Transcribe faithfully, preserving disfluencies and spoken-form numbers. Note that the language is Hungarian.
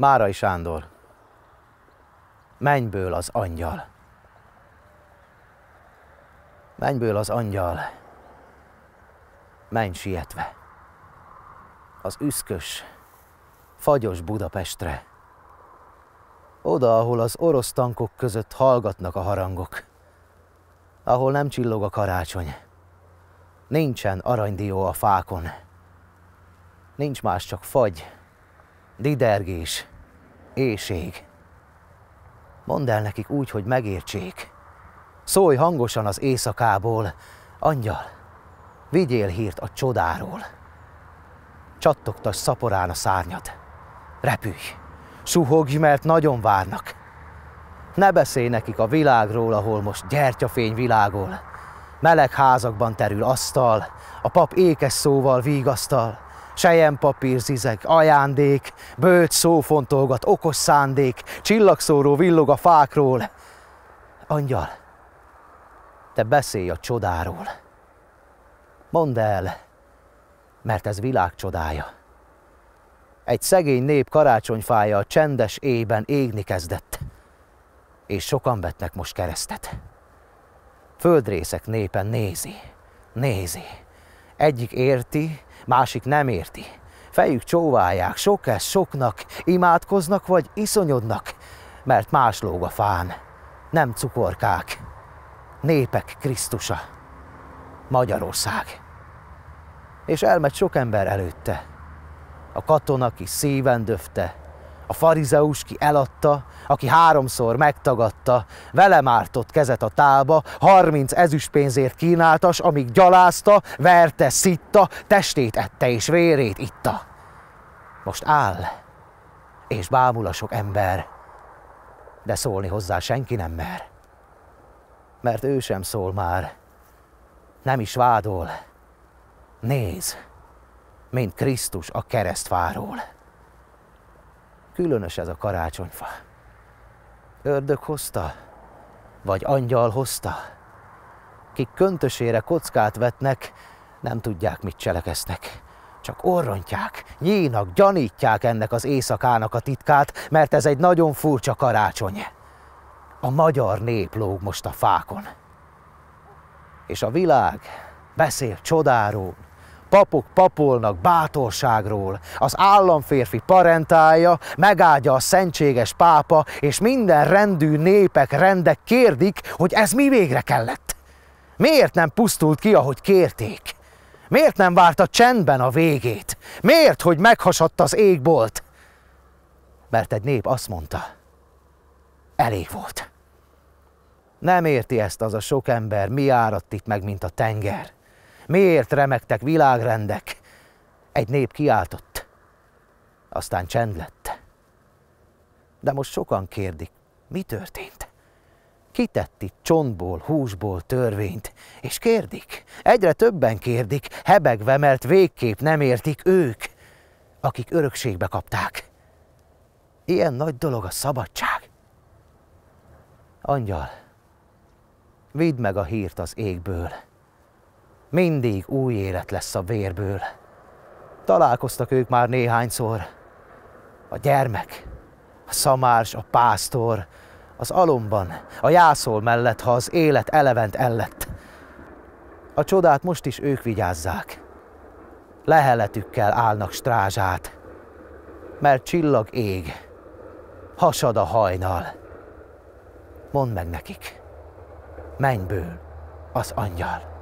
Márai Sándor. Mennyből az angyal. Mennyből az angyal. Menj sietve. Az üszkös, fagyos Budapestre. Oda, ahol az orosz tankok között hallgatnak a harangok. Ahol nem csillog a karácsony. Nincsen aranydió a fákon. Nincs más, csak fagy, didergés, éhség. Mondd el nekik úgy, hogy megértsék. Szólj hangosan az éjszakából. Angyal, vigyél hírt a csodáról. Csattogtass szaporán a szárnyad. Repülj, suhogj, mert nagyon várnak. Ne beszélj nekik a világról, ahol most gyertyafény világol. Meleg házakban terül asztal, a pap ékes szóval vígasztal. Selyempapír zizeg, ajándék, bölcs szó fontolgat, okos szándék, csillagszóró villog a fákról. Angyal, te beszélj a csodáról. Mondd el, mert ez világ csodája. Egy szegény nép karácsonyfája a csendes éjben égni kezdett, és sokan vetnek most keresztet. Földrészek népen nézi, nézi. Egyik érti, másik nem érti. Fejük csóválják, sok ez soknak, imádkoznak vagy iszonyodnak, mert más lóg a fán, nem cukorkák. Népek Krisztusa, Magyarország. És elmegy sok ember előtte. A katona, ki szíven döfte, a farizeus, ki eladta, aki háromszor megtagadta, vele mártott kezet a tálba, harminc ezüstpénzért kínáltas, amíg gyalázta, verte, szitta, testét ette és vérét itta. Most áll, és bámul a sok ember, de szólni hozzá senki nem mer. Mert ő sem szól már, nem is vádol. Néz, mint Krisztus a keresztfáról. Különös ez a karácsonyfa. Ördög hozta, vagy angyal hozta? Kik köntösére kockát vetnek, nem tudják, mit cselekeznek. Csak orrontják, nyínak, gyanítják ennek az éjszakának a titkát, mert ez egy nagyon furcsa karácsony. A magyar nép lóg most a fákon. És a világ beszél csodáról, papok papolnak bátorságról, az államférfi parentája megáldja a szentséges pápa, és minden rendű népek, rendek kérdik, hogy ez mi végre kellett. Miért nem pusztult ki, ahogy kérték? Miért nem várta csendben a végét? Miért, hogy meghasadt az égbolt? Mert egy nép azt mondta, elég volt. Nem érti ezt az a sok ember, mi áradt itt meg, mint a tenger. Miért remegtek világrendek? Egy nép kiáltott, aztán csend lett. De most sokan kérdik, mi történt? Ki tett itt csontból, húsból törvényt? És kérdik, egyre többen kérdik, hebegve, mert végképp nem értik ők, akik örökségbe kapták. Ilyen nagy dolog a szabadság. Angyal, vidd meg a hírt az égből. Mindig új élet lesz a vérből. Találkoztak ők már néhányszor. A gyermek, a szamárs, a pásztor, az alomban, a jászol mellett, ha az élet elevent ellett. A csodát most is ők vigyázzák. Leheletükkel állnak strázsát, mert csillag ég, hasad a hajnal. Mondd meg nekik, mennyből az angyal.